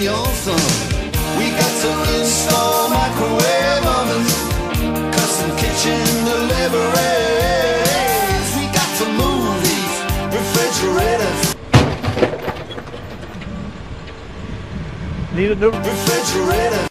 your thumb. We got to install microwave ovens, custom kitchen deliveries. We got to move these refrigerators. Need a new Refrigerator.